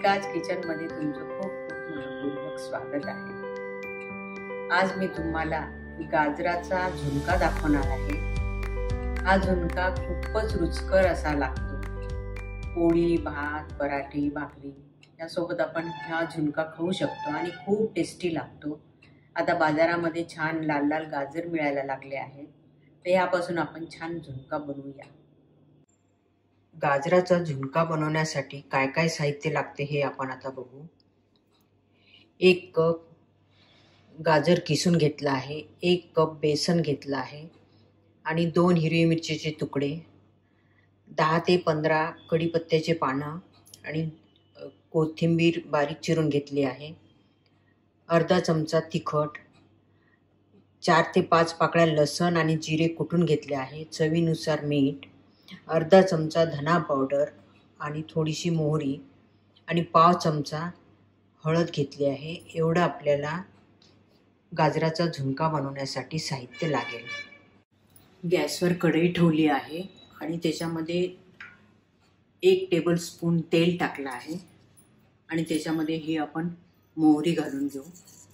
मल्लिकाज किचनमध्ये तुमचं खूप खूप मनपूर्वक स्वागत आहे। आज मी तुम्हाला गाजराचा झुणका दाखवणार आहे। हा झुणका खूपच रुचकर असा लागतो। पोळी, भात, पराठी, भाकरी यासोबत आपण हा झुणका खाऊ शकतो आणि खूप टेस्टी लागतो। आता बाजारामध्ये छान लाल लाल गाजर मिळायला लागले आहेत, तर यापासून आपण छान झुणका बनवूया। गाजराचा झुणका बनवण्यासाठी काय काय साहित्य लागते हे आपण आता बघू। 1 कप गाजर किसून घेतला आहे, 1 कप बेसन घेतला आहे आणि 2 हिरवी मिरचीचे तुकडे, 10 ते 15 कढीपत्त्याचे पानं आणि कोथिंबीर बारीक चिरून घेतली आहे, अर्धा चमचा तिखट, 4 ते 5 पाकळ्या लसण आणि जिरे कुटून घेतले आहे, चवीनुसार मीठ, अर्धा चमचा धना पावडर आणि थोडीशी मोहरी आणि पाव चमचा हळद घेतली आहे। एवढं आपल्याला गाजराचा झुणका बनवण्यासाठी साहित्य लागेल। गॅसवर कढई ठेवली आहे आणि त्याच्यामध्ये 1 टेबलस्पून तेल टाकलं आहे आणि त्याच्यामध्ये ही आपण मोहरी घालून घेऊ।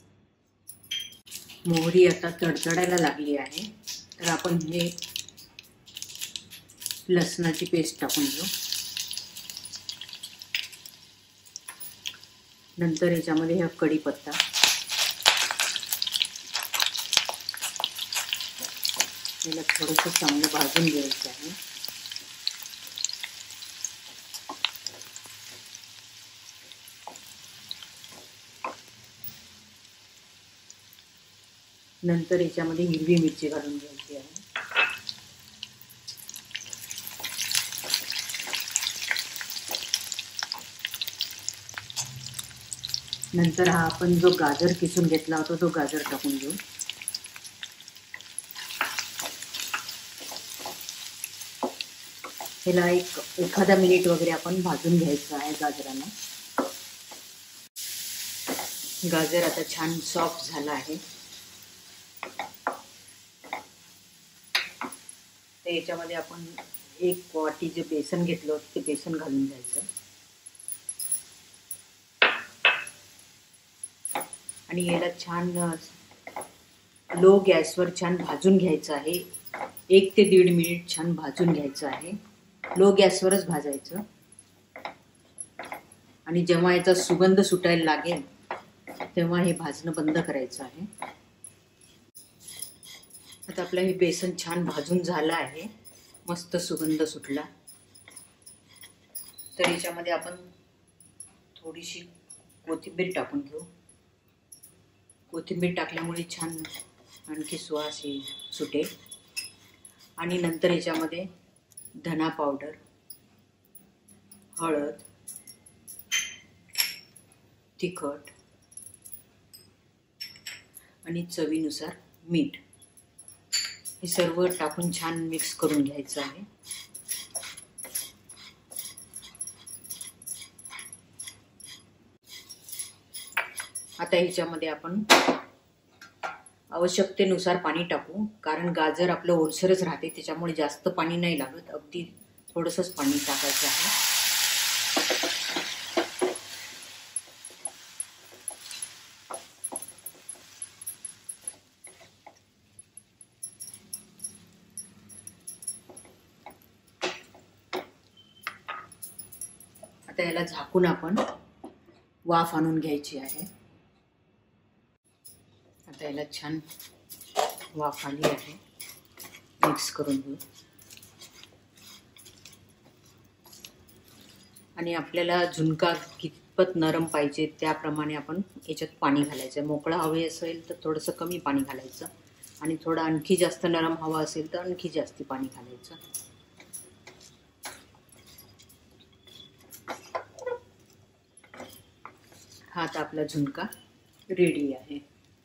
मोहरी आता तडतडायला लागली आहे, तर आपण हे लसणाची पेस्ट टाकून घेऊ। नंतर याच्यामध्ये हा कढीपत्ता, याला थोडंसं चांगलं भाजून घ्यायचं आहे। नंतर याच्यामध्ये हिरवी मिरची घालून घ्यायची आहे। नंतर हा आपण जो गाजर किसून घेतला होता तो गाजर टाकून घेऊ। याला एखादा मिनिट वगैरे आपण भाजून घ्यायचं आहे गाजराला। गाजर आता छान सॉफ्ट झाला आहे, तर याच्यामध्ये आपण 1 वाटी जे बेसन घेतलं होतं ते बेसन घालून घ्यायचं आणि याला छान लो गॅसवर छान भाजून घ्यायचं आहे। 1 ते 1.5 मिनिट छान भाजून घ्यायचं आहे, लो गॅसवरच भाजायचं। आणि जेव्हा याचा सुगंध सुटायला लागेल तेव्हा हे भाजणं बंद करायचं आहे। आता आपलं हे बेसन छान भाजून झालं आहे, मस्त सुगंध सुटला, तर याच्यामध्ये आपण थोडीशी कोथिंबीर टाकून घेऊ। कोथिंबीर टाकल्यामुळे छान आणखी सुवास सुटेल। आणि नंतर याच्यामध्ये धना पावडर, हळद, तिखट आणि चवीनुसार मीठ हे सर्व टाकून छान मिक्स करून घ्यायचं आहे। आता ह्याच्यामध्ये आपण आवश्यकतेनुसार पाणी टाकू, कारण गाजर आपलं ओलसरच राहते, त्याच्यामुळे जास्त पाणी नाही लागत, अगदी थोडंसंच पाणी टाकायचं आहे। आता याला झाकून आपण वाफ आणून घ्यायची आहे। आता याला छान वाफ आली आहे, मिक्स करून घेऊ। आणि आपल्याला झुणका कितपत नरम पाहिजे त्याप्रमाणे आपण याच्यात पाणी घालायचं। मोकळं हवे असेल तर थोडंसं कमी पाणी घालायचं आणि थोडं आणखी जास्त नरम हवं असेल तर आणखी जास्त पाणी घालायचं। हा आता आपला झुणका रेडी आहे।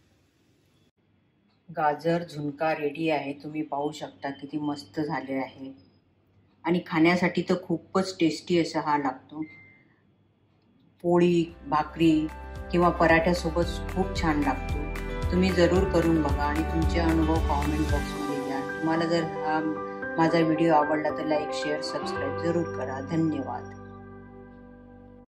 गाजर झुणका रेडी आहे, तुम्ही पाहू शकता किती मस्त झाले आहे आणि खाण्यासाठी तर खूपच टेस्टी असा हा लागतो। पोळी, भाकरी किंवा पराठ्यासोबत खूप छान लागतो। तुम्ही जरूर करून बघा आणि तुमचे अनुभव कमेंट बॉक्समध्ये द्या। तुम्हाला जर हा माझा व्हिडिओ आवडला तर लाईक, शेअर, सबस्क्राईब जरूर करा। धन्यवाद।